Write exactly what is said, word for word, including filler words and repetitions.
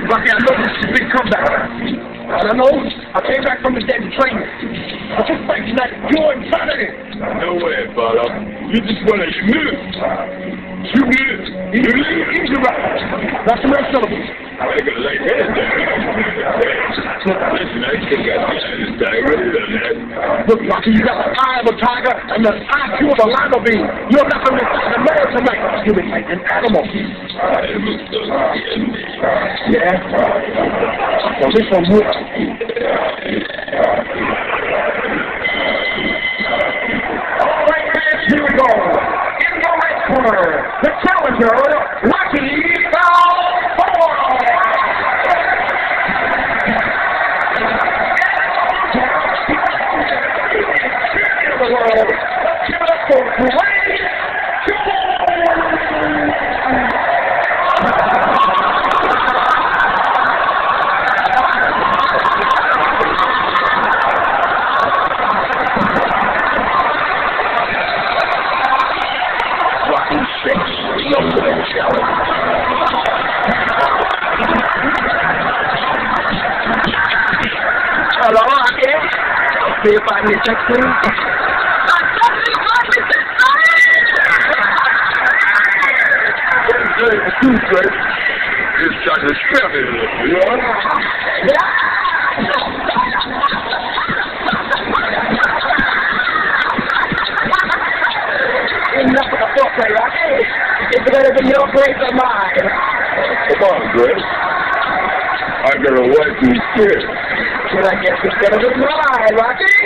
Rocky, I know this is a big comeback. And I know I came back from the dead training. But this fight tonight, you're insanity. No way, brother. You just wanna you move. You move. You move. Easy, right? That's the real syllable. I ain't gonna like that. Listen, I think I this tiger. Look, Rocky, you got the eye of a tiger and the I Q of a lima bean. You're not gonna fight the man tonight. You'll be like an animal. Animals don't scare me. Yeah? Well, this one will. All right, man, here we go. In the right corner, the challenger, Rocky Balboa. The world. Give it up for Ray Rocky six, the ultimate challenge. Hello, Rocky. See if I can check please. It's too great. It's trying to scare me, you know? Enough of the foreplay, Rocky. It's better than your grace or mine. Come on, Grace. I gotta wipe these tears. Should I guess it's better than mine, Rocky?